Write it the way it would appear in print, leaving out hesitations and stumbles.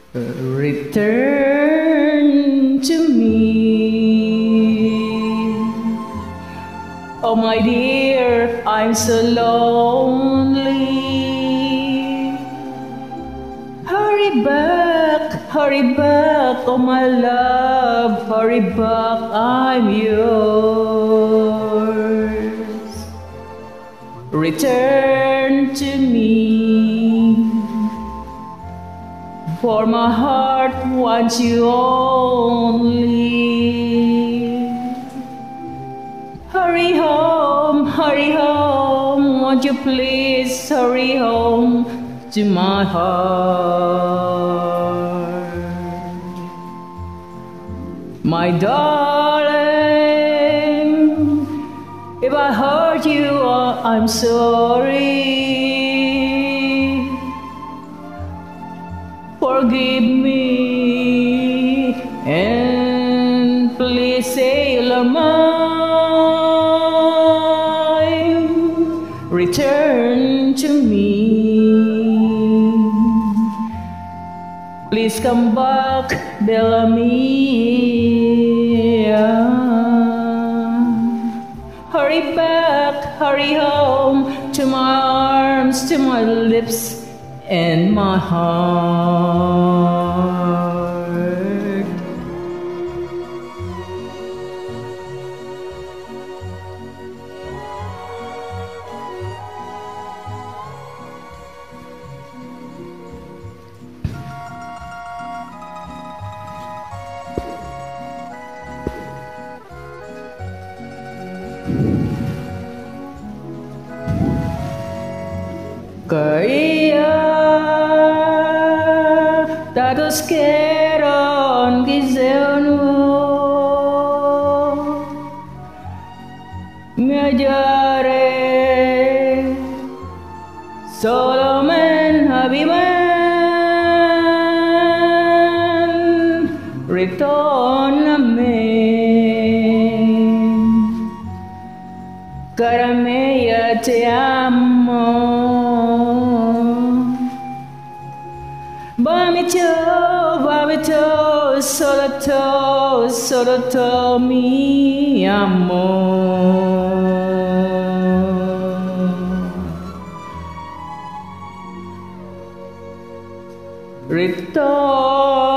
Return to me. Oh my dear, I'm so lonely. Hurry back, oh my love, hurry back, I'm yours. Return to me, for my heart wants you only. Hurry home, won't you please hurry home to my heart. My darling, if I hurt you, I'm sorry. Forgive me and please say you're mine. Return to me. Please come back, Bellamy. Hurry home to my arms, to my lips and my heart. Kaya dados keron gizeno miajare Solomon Habiman ritorname Carameia te amo. Vomito, solo mi amor. Return.